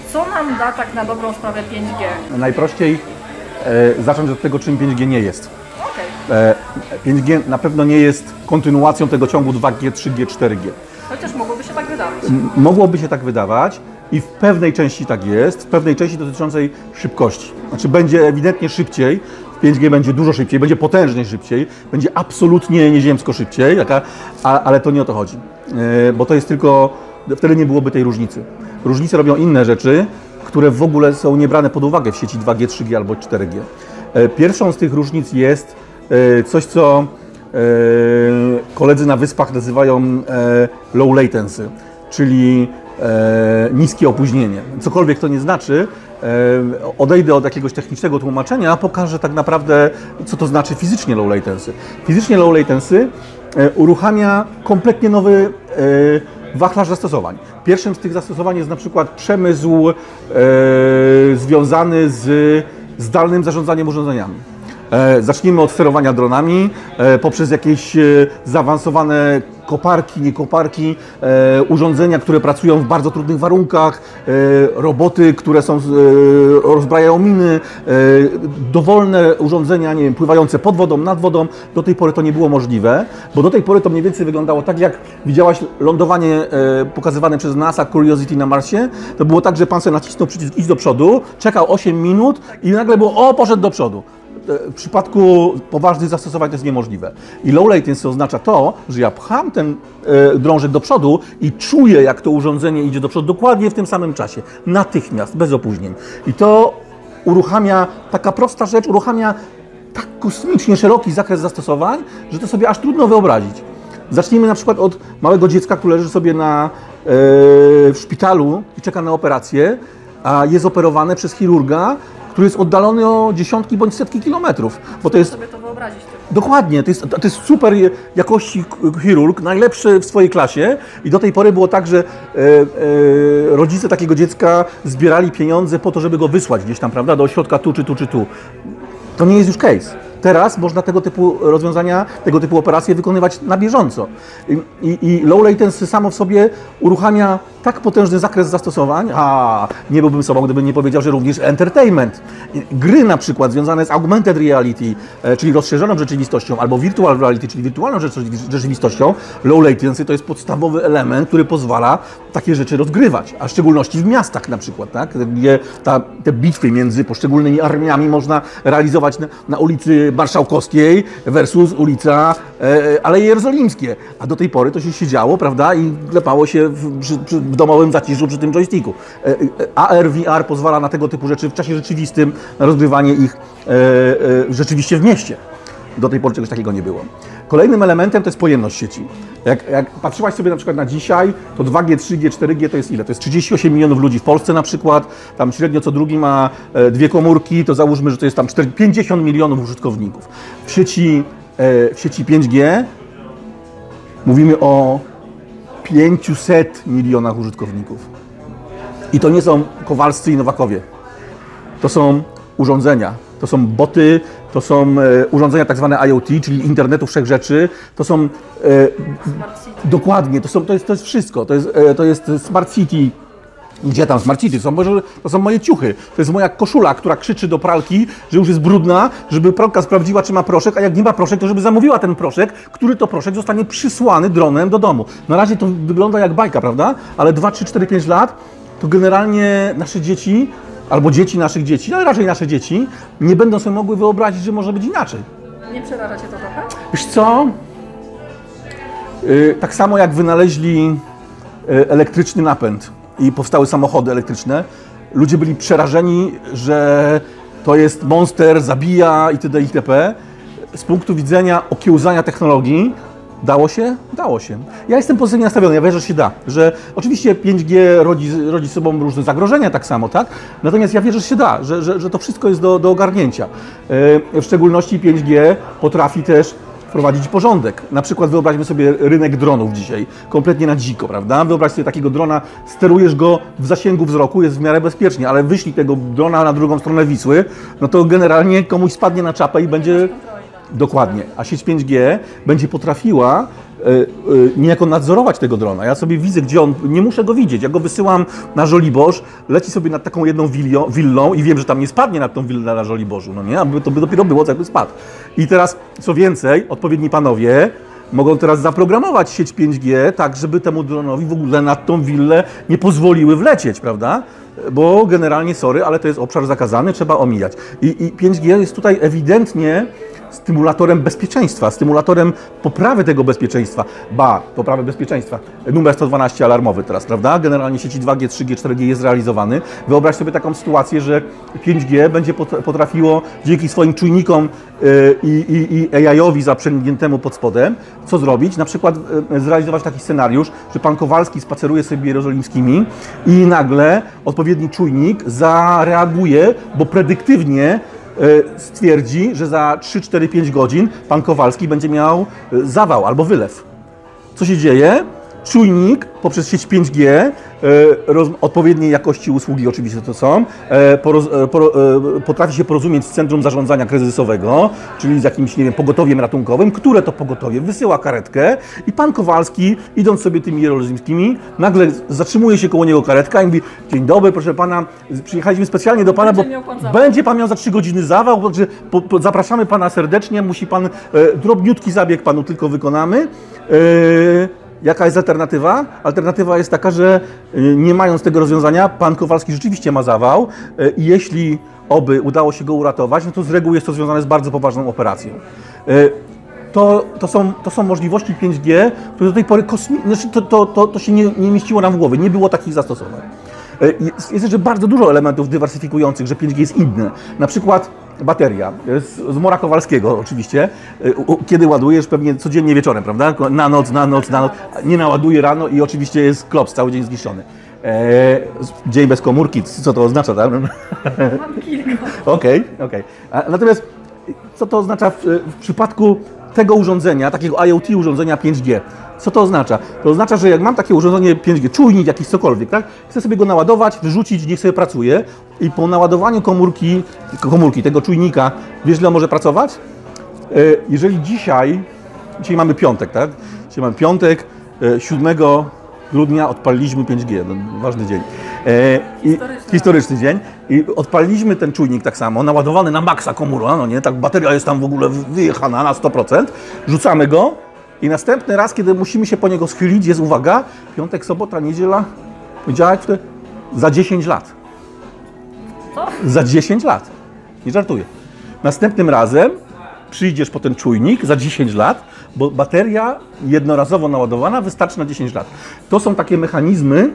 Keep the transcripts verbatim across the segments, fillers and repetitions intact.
Co nam da tak na dobrą sprawę pięć G? Najprościej e, zacząć od tego, czym pięć G nie jest. Okay. E, pięć G na pewno nie jest kontynuacją tego ciągu dwa G, trzy G, cztery G. Chociaż mogłoby się tak wydawać. M mogłoby się tak wydawać i w pewnej części tak jest, w pewnej części dotyczącej szybkości. Znaczy będzie ewidentnie szybciej, w pięć G będzie dużo szybciej, będzie potężnie szybciej, będzie absolutnie nieziemsko szybciej, jaka, a, ale to nie o to chodzi, e, bo to jest tylko, wtedy nie byłoby tej różnicy. Różnice robią inne rzeczy, które w ogóle są niebrane pod uwagę w sieci dwa G, trzy G albo cztery G. E, pierwszą z tych różnic jest e, coś, co e, koledzy na wyspach nazywają e, low latency, czyli e, niskie opóźnienie. Cokolwiek to nie znaczy, e, odejdę od jakiegoś technicznego tłumaczenia, a pokażę tak naprawdę, co to znaczy fizycznie low latency. Fizycznie low latency e, uruchamia kompletnie nowy e, wachlarz zastosowań. Pierwszym z tych zastosowań jest na przykład przemysł e, związany z zdalnym zarządzaniem urządzeniami. E, zacznijmy od sterowania dronami, e, poprzez jakieś e, zaawansowane koparki, nie koparki, e, urządzenia, które pracują w bardzo trudnych warunkach, e, roboty, które są, e, rozbrajają miny, e, dowolne urządzenia, nie wiem, pływające pod wodą, nad wodą. Do tej pory to nie było możliwe, bo do tej pory to mniej więcej wyglądało tak, jak widziałaś lądowanie e, pokazywane przez NASA Curiosity na Marsie. To było tak, że pan sobie nacisnął przycisk idź do przodu, czekał osiem minut i nagle było o, poszedł do przodu. W przypadku poważnych zastosowań to jest niemożliwe. I low latency oznacza to, że ja pcham ten e, drążek do przodu i czuję, jak to urządzenie idzie do przodu dokładnie w tym samym czasie. Natychmiast, bez opóźnień. I to uruchamia, taka prosta rzecz, uruchamia tak kosmicznie szeroki zakres zastosowań, że to sobie aż trudno wyobrazić. Zacznijmy na przykład od małego dziecka, które leży sobie na, e, w szpitalu i czeka na operację, a jest operowane przez chirurga, który jest oddalony o dziesiątki bądź setki kilometrów. Bo to jest sobie to wyobrazić. dokładnie, to jest, to jest super jakości chirurg, najlepszy w swojej klasie i do tej pory było tak, że e, e, rodzice takiego dziecka zbierali pieniądze po to, żeby go wysłać gdzieś tam, prawda, do ośrodka tu czy tu czy tu. To nie jest już case. Teraz można tego typu rozwiązania, tego typu operacje wykonywać na bieżąco. I, i, i low latency samo w sobie uruchamia tak potężny zakres zastosowań, a nie byłbym sobą, gdybym nie powiedział, że również entertainment. Gry na przykład związane z augmented reality, czyli rozszerzoną rzeczywistością, albo virtual reality, czyli wirtualną rzeczywistością, low latency to jest podstawowy element, który pozwala takie rzeczy rozgrywać, a w szczególności w miastach na przykład, tak? Gdzie ta, te bitwy między poszczególnymi armiami można realizować na, na ulicy Marszałkowskiej versus ulica e, Aleje Jerozolimskie. A do tej pory to się siedziało, prawda, i klepało się w, przy, przy, w domowym zaciszu przy tym joysticku. E, A R, V R pozwala na tego typu rzeczy w czasie rzeczywistym, na rozgrywanie ich e, e, rzeczywiście w mieście. Do tej pory czegoś takiego nie było. Kolejnym elementem to jest pojemność sieci. Jak, jak patrzyłaś sobie na przykład na dzisiaj, to dwa G, trzy G, cztery G to jest ile? To jest trzydzieści osiem milionów ludzi w Polsce na przykład, tam średnio co drugi ma e, dwie komórki, to załóżmy, że to jest tam pięćdziesiąt milionów użytkowników. W sieci, e, w sieci pięć G mówimy o pięciuset milionach użytkowników. I to nie są Kowalscy i Nowakowie. To są urządzenia, to są boty, to są e, urządzenia tak zwane I O T, czyli internetu wszechrzeczy, to są e, dokładnie, to, są, to, jest, to jest wszystko, to jest, e, to jest Smart City. Gdzie tam Smart City? To są, może, to są moje ciuchy, to jest moja koszula, która krzyczy do pralki, że już jest brudna, żeby pralka sprawdziła, czy ma proszek, a jak nie ma proszek, to żeby zamówiła ten proszek, który to proszek zostanie przysłany dronem do domu. Na razie to wygląda jak bajka, prawda? Ale dwa, trzy, cztery, pięć lat to generalnie nasze dzieci albo dzieci naszych dzieci, ale raczej nasze dzieci, nie będą sobie mogły wyobrazić, że może być inaczej. Nie przeraża Cię to trochę? Wiesz co? Yy, tak samo jak wynaleźli yy, elektryczny napęd i powstały samochody elektryczne, ludzie byli przerażeni, że to jest monster, zabija itd. itp. Z punktu widzenia okiełzania technologii, dało się? Dało się. Ja jestem pozytywnie nastawiony, ja wierzę, że się da. Że oczywiście pięć G rodzi, rodzi sobą różne zagrożenia tak samo, tak? Natomiast ja wierzę, że się da, że, że, że to wszystko jest do, do ogarnięcia. Yy, w szczególności pięć G potrafi też wprowadzić porządek. Na przykład wyobraźmy sobie rynek dronów dzisiaj, kompletnie na dziko, prawda? Wyobraź sobie takiego drona, sterujesz go w zasięgu wzroku, jest w miarę bezpiecznie, ale wyślij tego drona na drugą stronę Wisły, no to generalnie komuś spadnie na czapę i będzie... Dokładnie. A sieć pięć G będzie potrafiła e, e, niejako nadzorować tego drona. Ja sobie widzę, gdzie on, nie muszę go widzieć. Ja go wysyłam na Żoliborz, leci sobie nad taką jedną wilio, willą i wiem, że tam nie spadnie nad tą willę na Żoliborzu, no nie? Aby to by dopiero było, jakby spadł. I teraz, co więcej, odpowiedni panowie mogą teraz zaprogramować sieć pięć G tak, żeby temu dronowi w ogóle nad tą willę nie pozwoliły wlecieć, prawda? Bo generalnie, sorry, ale to jest obszar zakazany, trzeba omijać. I, i pięć G jest tutaj ewidentnie stymulatorem bezpieczeństwa, stymulatorem poprawy tego bezpieczeństwa. Ba, poprawy bezpieczeństwa. Numer sto dwanaście alarmowy teraz, prawda? Generalnie sieci dwa G, trzy G, cztery G jest realizowany. Wyobraź sobie taką sytuację, że pięć G będzie potrafiło dzięki swoim czujnikom i, i, i A I-owi zaprzęgniętemu pod spodem, co zrobić? Na przykład zrealizować taki scenariusz, że pan Kowalski spaceruje sobie jerozolimskimi i nagle odpowiedni czujnik zareaguje, bo predyktywnie stwierdzi, że za trzy, cztery, pięć godzin pan Kowalski będzie miał zawał albo wylew. Co się dzieje? Czujnik poprzez sieć pięć G, roz, odpowiedniej jakości usługi oczywiście to są, poroz, por, potrafi się porozumieć z Centrum Zarządzania Kryzysowego, czyli z jakimś, nie wiem, pogotowiem ratunkowym, które to pogotowie wysyła karetkę i pan Kowalski, idąc sobie tymi jerozolimskimi, nagle zatrzymuje się koło niego karetka i mówi: dzień dobry, proszę pana, przyjechaliśmy specjalnie do pana, Będzie bo miał pan zawał. będzie pan miał za trzy godziny zawał, także po, po, zapraszamy pana serdecznie, musi pan, e, drobniutki zabieg panu tylko wykonamy. E, Jaka jest alternatywa? Alternatywa jest taka, że nie mając tego rozwiązania, pan Kowalski rzeczywiście ma zawał i jeśli oby udało się go uratować, no to z reguły jest to związane z bardzo poważną operacją. To, to, są, to są możliwości pięć G, które do tej pory kosmi... znaczy to, to, to, to się nie, nie mieściło nam w głowie, nie było takich zastosowań. Jest, jest jeszcze bardzo dużo elementów dywersyfikujących, że pięć G jest inne. Na przykład bateria, z, z Mora Kowalskiego oczywiście, kiedy ładujesz pewnie codziennie wieczorem, prawda? Na noc, na noc, na noc, nie naładuje rano i oczywiście jest klops, cały dzień zniszczony. Eee, dzień bez komórki, co to oznacza, tak? Mam kilka. Okej, okej. Natomiast co to oznacza w, w przypadku tego urządzenia, takiego I O T urządzenia pięć G? Co to oznacza? To oznacza, że jak mam takie urządzenie pięć G, czujnik jakiś cokolwiek, tak? Chcę sobie go naładować, wyrzucić, niech sobie pracuje i po naładowaniu komórki, komórki tego czujnika, wiesz, ile może pracować? Jeżeli dzisiaj, dzisiaj mamy piątek, tak? Dzisiaj mamy piątek, siódmego grudnia odpaliliśmy pięć G, no, ważny dzień. I, Historyczny. historyczny dzień. I odpaliliśmy ten czujnik tak samo, naładowany na maksa komórka, no nie, tak bateria jest tam w ogóle wyjechana na sto procent, rzucamy go i następny raz, kiedy musimy się po niego schylić, jest, uwaga, piątek, sobota, niedziela, poniedziałek, wtedy, za dziesięć lat. Co? Za dziesięć lat. Nie żartuję. Następnym razem przyjdziesz po ten czujnik za dziesięć lat, bo bateria jednorazowo naładowana wystarczy na dziesięć lat. To są takie mechanizmy,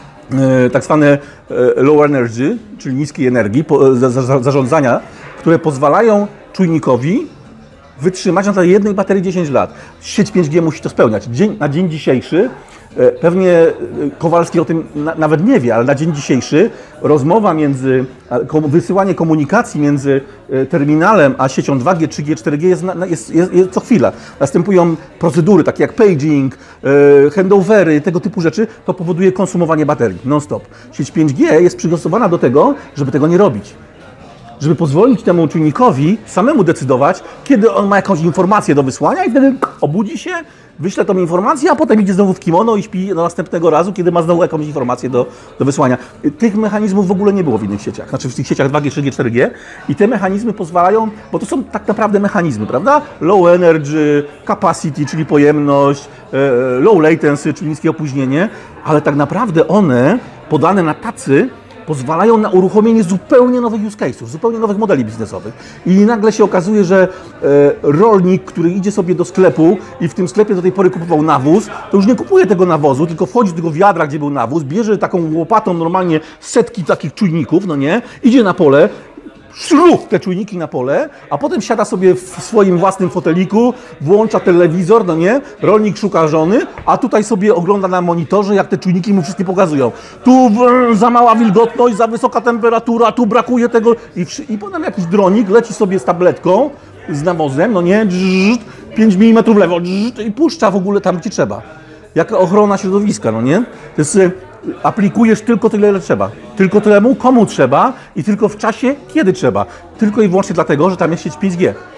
e, tak zwane e, low energy, czyli niskiej energii, po, za, za, zarządzania, które pozwalają czujnikowi wytrzymać na tej jednej baterii dziesięć lat. Sieć pięć G musi to spełniać. Dzień, na dzień dzisiejszy, e, pewnie Kowalski o tym na, nawet nie wie, ale na dzień dzisiejszy rozmowa między, kom, wysyłanie komunikacji między e, terminalem a siecią dwa G, trzy G, cztery G jest, na, jest, jest, jest co chwila. Następują procedury takie jak paging, e, handovery, tego typu rzeczy. To powoduje konsumowanie baterii non-stop. Sieć pięć G jest przygotowana do tego, żeby tego nie robić. Żeby pozwolić temu czujnikowi samemu decydować, kiedy on ma jakąś informację do wysłania i wtedy obudzi się, wyśle tą informację, a potem idzie znowu w kimono i śpi do następnego razu, kiedy ma znowu jakąś informację do, do wysłania. Tych mechanizmów w ogóle nie było w innych sieciach, znaczy w tych sieciach dwa G, trzy G, cztery G i te mechanizmy pozwalają, bo to są tak naprawdę mechanizmy, prawda? Low energy, capacity, czyli pojemność, low latency, czyli niskie opóźnienie, ale tak naprawdę one, podane na tacy, pozwalają na uruchomienie zupełnie nowych use case'ów, zupełnie nowych modeli biznesowych. I nagle się okazuje, że e, rolnik, który idzie sobie do sklepu i w tym sklepie do tej pory kupował nawóz, to już nie kupuje tego nawozu, tylko wchodzi do tego wiadra, gdzie był nawóz, bierze taką łopatą normalnie setki takich czujników, no nie, idzie na pole, szluk te czujniki na pole, a potem siada sobie w swoim własnym foteliku, włącza telewizor, no nie, rolnik szuka żony, a tutaj sobie ogląda na monitorze, jak te czujniki mu wszystkie pokazują. Tu w, za mała wilgotność, za wysoka temperatura, tu brakuje tego i, i potem jakiś dronik leci sobie z tabletką, z nawozem, no nie, pięć milimetrów w lewo i puszcza w ogóle tam, gdzie trzeba. Jaka ochrona środowiska, no nie? To jest, aplikujesz tylko tyle, ile trzeba. Tylko tyle, komu trzeba i tylko w czasie, kiedy trzeba. Tylko i wyłącznie dlatego, że tam jest sieć pięć G.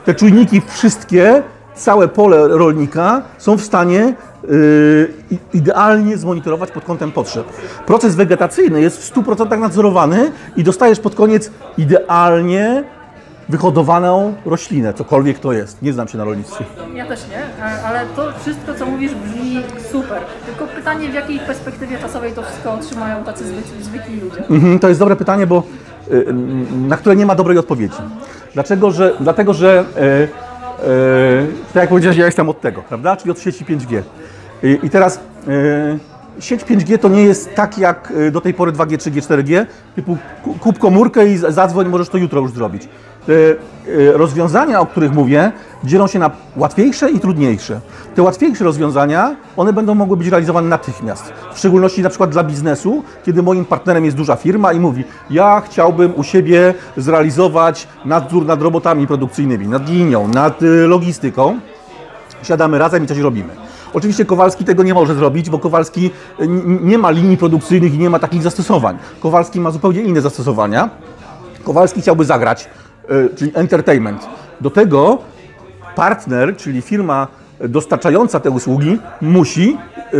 te czujniki wszystkie, całe pole rolnika są w stanie yy, idealnie zmonitorować pod kątem potrzeb. Proces wegetacyjny jest w stu procentach nadzorowany i dostajesz pod koniec idealnie wyhodowaną roślinę, cokolwiek to jest. Nie znam się na rolnictwie. Ja też nie, ale to wszystko, co mówisz, brzmi super. Tylko pytanie, w jakiej perspektywie czasowej to wszystko otrzymają tacy zwykli, zwykli ludzie? Mhm, to jest dobre pytanie, bo y, na które nie ma dobrej odpowiedzi. Dlaczego, że, dlatego, że y, y, tak jak powiedziałeś, ja jestem od tego, prawda? Czyli od sieci pięć G. I, i teraz y, sieć pięć G to nie jest tak jak do tej pory dwa G, trzy G, cztery G, typu kup komórkę i zadzwoń, możesz to jutro już zrobić. Te rozwiązania, o których mówię, dzielą się na łatwiejsze i trudniejsze. Te łatwiejsze rozwiązania, one będą mogły być realizowane natychmiast. W szczególności na przykład dla biznesu, kiedy moim partnerem jest duża firma i mówi, ja chciałbym u siebie zrealizować nadzór nad robotami produkcyjnymi, nad linią, nad logistyką. Siadamy razem i coś robimy. Oczywiście Kowalski tego nie może zrobić, bo Kowalski nie ma linii produkcyjnych i nie ma takich zastosowań. Kowalski ma zupełnie inne zastosowania. Kowalski chciałby zagrać, czyli entertainment. Do tego partner, czyli firma dostarczająca te usługi, musi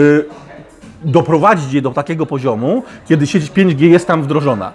doprowadzić je do takiego poziomu, kiedy sieć pięć G jest tam wdrożona.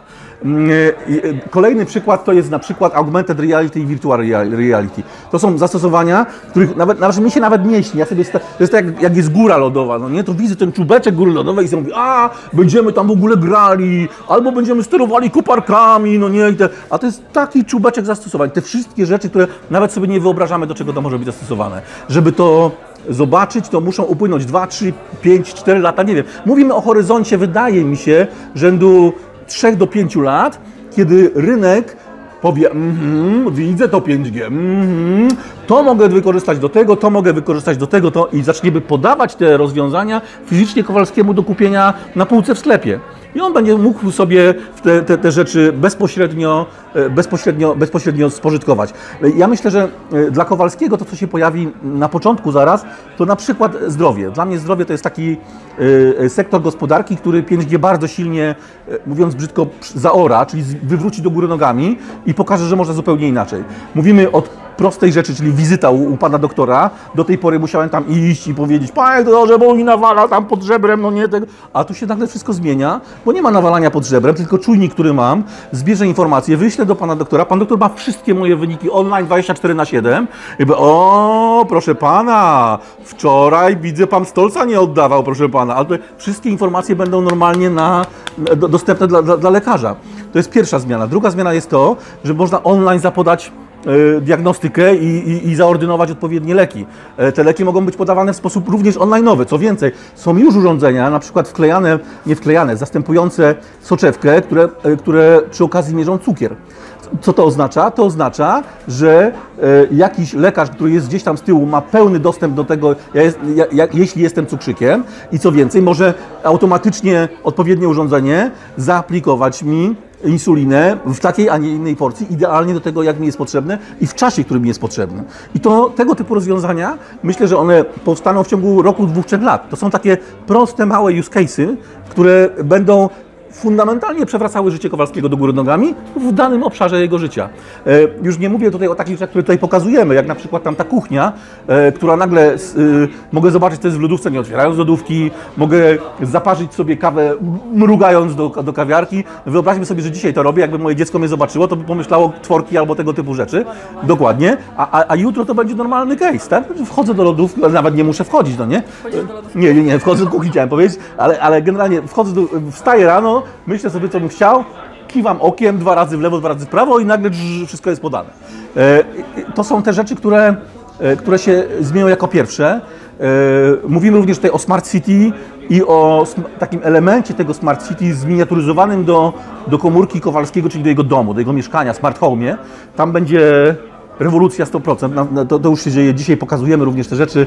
Kolejny przykład to jest na przykład augmented reality i virtual reality. To są zastosowania, których nawet, nawet mi się nawet nie śni. Ja sobie, to jest tak jak, jak jest góra lodowa, no nie? To widzę ten czubeczek góry lodowej i sobie mówię, a będziemy tam w ogóle grali, albo będziemy sterowali koparkami, no nie? I te, a to jest taki czubeczek zastosowań. Te wszystkie rzeczy, które nawet sobie nie wyobrażamy, do czego to może być zastosowane. Żeby to zobaczyć, to muszą upłynąć dwa, trzy, pięć, cztery lata, nie wiem. Mówimy o horyzoncie, wydaje mi się, rzędu trzech do pięciu lat, kiedy rynek powie, mm, widzę to pięć G, mm, to mogę wykorzystać do tego, to mogę wykorzystać do tego, to i zaczniemy podawać te rozwiązania fizycznie Kowalskiemu do kupienia na półce w sklepie. I on będzie mógł sobie te, te, te rzeczy bezpośrednio, bezpośrednio, bezpośrednio spożytkować. Ja myślę, że dla Kowalskiego to, co się pojawi na początku zaraz, to na przykład zdrowie. Dla mnie zdrowie to jest taki sektor gospodarki, który pięć G bardzo silnie, mówiąc brzydko, zaora, czyli wywróci do góry nogami i pokaże, że można zupełnie inaczej. Mówimy od prostej rzeczy, czyli wizyta u, u pana doktora. Do tej pory musiałem tam iść i powiedzieć, panie doktorze, bo mi nawala tam pod żebrem, no nie tego. A tu się nagle wszystko zmienia, bo nie ma nawalania pod żebrem, tylko czujnik, który mam, zbierze informacje, wyślę do pana doktora. Pan doktor ma wszystkie moje wyniki online dwadzieścia cztery na siedem. I by, o, proszę pana, wczoraj widzę, pan stolca nie oddawał, proszę pana. Ale wszystkie informacje będą normalnie na, do, dostępne dla, dla, dla lekarza. To jest pierwsza zmiana. Druga zmiana jest to, że można online zapodać diagnostykę i, i, i zaordynować odpowiednie leki. Te leki mogą być podawane w sposób również online'owy. Co więcej, są już urządzenia, na przykład wklejane, nie wklejane, zastępujące soczewkę, które, które przy okazji mierzą cukier. Co to oznacza? To oznacza, że jakiś lekarz, który jest gdzieś tam z tyłu, ma pełny dostęp do tego, ja jest, ja, ja, jeśli jestem cukrzykiem i co więcej, może automatycznie odpowiednie urządzenie zaaplikować mi insulinę w takiej, a nie innej porcji, idealnie do tego, jak mi jest potrzebne i w czasie, który mi jest potrzebny. I to tego typu rozwiązania, myślę, że one powstaną w ciągu roku, dwóch, trzech lat. To są takie proste, małe use case'y, które będą fundamentalnie przewracały życie Kowalskiego do góry nogami w danym obszarze jego życia. E, już nie mówię tutaj o takich rzeczach, które tutaj pokazujemy, jak na przykład tam ta kuchnia, e, która nagle, e, mogę zobaczyć, co jest w lodówce, nie otwierając lodówki, mogę zaparzyć sobie kawę, mrugając do, do kawiarki. Wyobraźmy sobie, że dzisiaj to robię, jakby moje dziecko mnie zobaczyło, to by pomyślało tworki albo tego typu rzeczy. Dokładnie. A, a, a jutro to będzie normalny case, tak? Wchodzę do lodówki, ale nawet nie muszę wchodzić, no nie? Nie, nie, nie, wchodzę do kuchni, chciałem powiedzieć, ale, ale generalnie wchodzę do, wstaję rano, myślę sobie, co bym chciał, kiwam okiem dwa razy w lewo, dwa razy w prawo i nagle drz, wszystko jest podane. E, to są te rzeczy, które, e, które się zmienią jako pierwsze. E, mówimy również tutaj o Smart City i o takim elemencie tego Smart City zminiaturyzowanym do, do komórki Kowalskiego, czyli do jego domu, do jego mieszkania, Smart Home. Tam będzie rewolucja sto procent, to, to już się dzieje. Dzisiaj pokazujemy również te rzeczy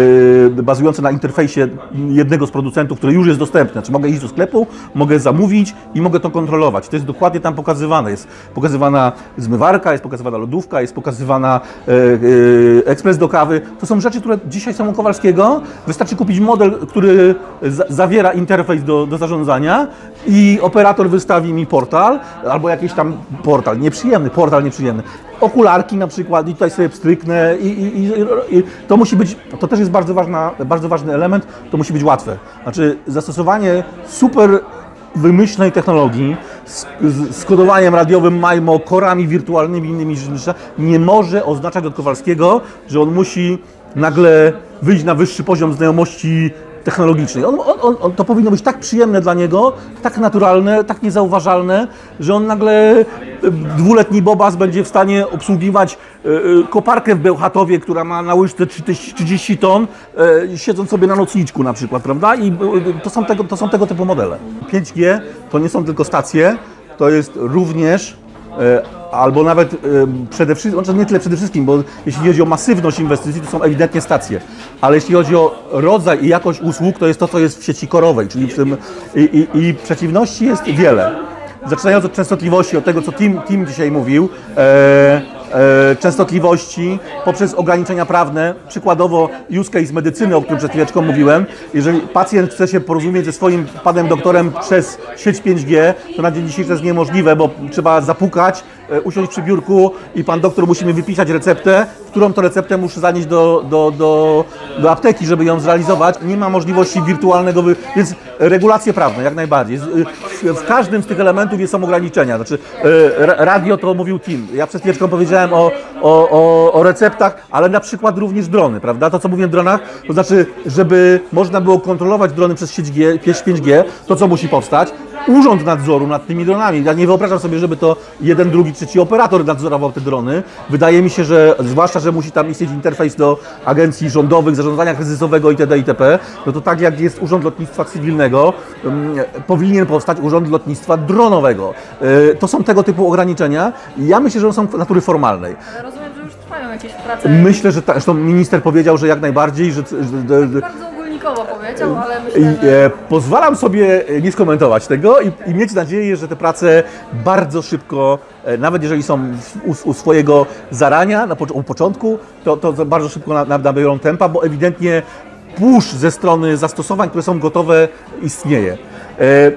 yy, bazujące na interfejsie jednego z producentów, który już jest dostępny. Znaczy mogę iść do sklepu, mogę zamówić i mogę to kontrolować. To jest dokładnie tam pokazywane. Jest pokazywana zmywarka, jest pokazywana lodówka, jest pokazywana yy, yy, ekspres do kawy. To są rzeczy, które dzisiaj są u Kowalskiego. Wystarczy kupić model, który za, zawiera interfejs do, do zarządzania i operator wystawi mi portal, albo jakiś tam portal, nieprzyjemny, portal nieprzyjemny. okularki na przykład i tutaj sobie pstryknę i, i, i, i to musi być, to też jest bardzo, ważna, bardzo ważny element, to musi być łatwe. Znaczy zastosowanie super wymyślnej technologii z, z, z kodowaniem radiowym MIMO, korami wirtualnymi, innymi rzeczami, nie może oznaczać od Kowalskiego, że on musi nagle wyjść na wyższy poziom znajomości technologicznej. On, on, on, on, to powinno być tak przyjemne dla niego, tak naturalne, tak niezauważalne, że on nagle dwuletni Bobas będzie w stanie obsługiwać y, y, koparkę w Bełchatowie, która ma na łyżce trzydzieści ton, y, siedząc sobie na nocniczku na przykład, prawda? I y, to, są tego, to są tego typu modele. pięć G to nie są tylko stacje, to jest również y, albo nawet y, przede wszystkim, znaczy nie tyle przede wszystkim, bo jeśli chodzi o masywność inwestycji, to są ewidentnie stacje, ale jeśli chodzi o rodzaj i jakość usług, to jest to, co jest w sieci korowej, czyli w tym i, i, i przeciwności jest wiele. Zaczynając od częstotliwości, od tego, co Tim, Tim dzisiaj mówił, e, e, częstotliwości poprzez ograniczenia prawne, przykładowo use case medycyny, o którym przed chwileczką mówiłem. Jeżeli pacjent chce się porozumieć ze swoim panem doktorem przez sieć pięć G, to na dzień dzisiejszy jest niemożliwe, bo trzeba zapukać, e, usiąść przy biurku i pan doktor musi mi wypisać receptę, którą to receptę muszę zanieść do, do, do, do apteki, żeby ją zrealizować. Nie ma możliwości wirtualnego, wy... więc regulacje prawne jak najbardziej. W, w każdym z tych elementów są ograniczenia. Znaczy, radio to mówił Tim. Ja przed chwileczką powiedziałem o, o, o, o receptach, ale na przykład również drony, prawda? To, co mówiłem o dronach, to znaczy, żeby można było kontrolować drony przez sieć G, pięć G, to co musi powstać? Urząd nadzoru nad tymi dronami. Ja nie wyobrażam sobie, żeby to jeden, drugi, trzeci operator nadzorował te drony. Wydaje mi się, że zwłaszcza, że musi tam istnieć interfejs do agencji rządowych, zarządzania kryzysowego itd. itp. No to tak jak jest Urząd Lotnictwa Cywilnego, um, powinien powstać Urząd Lotnictwa Dronowego. Y, to są tego typu ograniczenia i ja myślę, że one są natury formalnej. Ale rozumiem, że już trwają jakieś prace. Myślę, że tak. Zresztą minister powiedział, że jak najbardziej, że... że, że bardzo ogólnikowo powiedział, ale myślę, I, że... e, pozwalam sobie nie skomentować tego i, i mieć nadzieję, że te prace bardzo szybko, e, nawet jeżeli są u, u swojego zarania, na po, u początku, to, to bardzo szybko na, na, nabiorą tempa, bo ewidentnie push ze strony zastosowań, które są gotowe, istnieje. E,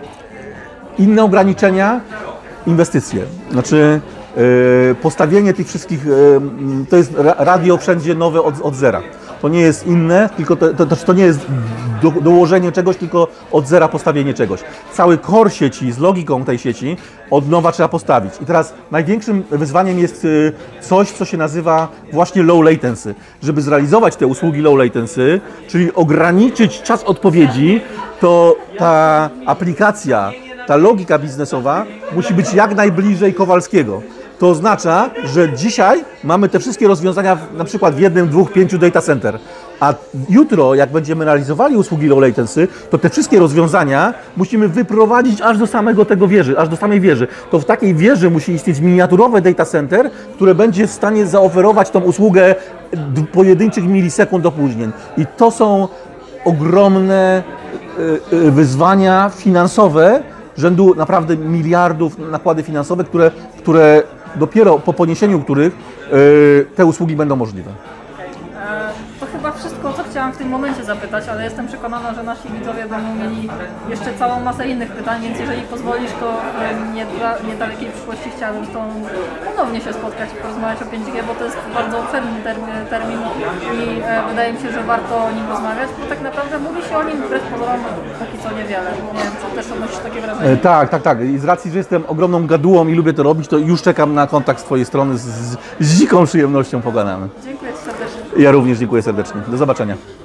inne ograniczenia, inwestycje. Znaczy e, postawienie tych wszystkich, e, to jest radio wszędzie nowe od, od zera. To nie jest inne, tylko to, to, to nie jest do, dołożenie czegoś, tylko od zera postawienie czegoś. Cały core sieci z logiką tej sieci od nowa trzeba postawić. I teraz największym wyzwaniem jest coś, co się nazywa właśnie low latency. Żeby zrealizować te usługi low latency, czyli ograniczyć czas odpowiedzi, to ta aplikacja, ta logika biznesowa musi być jak najbliżej Kowalskiego. To oznacza, że dzisiaj mamy te wszystkie rozwiązania w, na przykład w jednym, dwóch, pięciu data center, a jutro, jak będziemy realizowali usługi low latency, to te wszystkie rozwiązania musimy wyprowadzić aż do samego tego wieży, aż do samej wieży. To w takiej wieży musi istnieć miniaturowe data center, które będzie w stanie zaoferować tą usługę pojedynczych milisekund opóźnień. I to są ogromne y, y, wyzwania finansowe, rzędu naprawdę miliardów nakłady finansowe, które, które dopiero po poniesieniu których yy, te usługi będą możliwe. To chyba wszystko, co chciałam w tym momencie zapytać, ale jestem przekonana, że nasi widzowie będą mieli jeszcze całą masę innych pytań, więc jeżeli pozwolisz, to w niedra- niedalekiej przyszłości chciałabym z Tobą ponownie się spotkać i porozmawiać o pięć G, bo to jest bardzo obszerny termin, termin i e, wydaje mi się, że warto o nim rozmawiać, bo tak naprawdę mówi się o nim wbrew pozorom póki co niewiele. Nie wiem, czy też odnosisz takie wrażenie? E, tak, tak, tak. I z racji, że jestem ogromną gadułą i lubię to robić, to już czekam na kontakt z Twojej strony. Z, z, z dziką przyjemnością pogadamy. Dziękuję Ci serdecznie. Ja również dziękuję serdecznie. Do zobaczenia.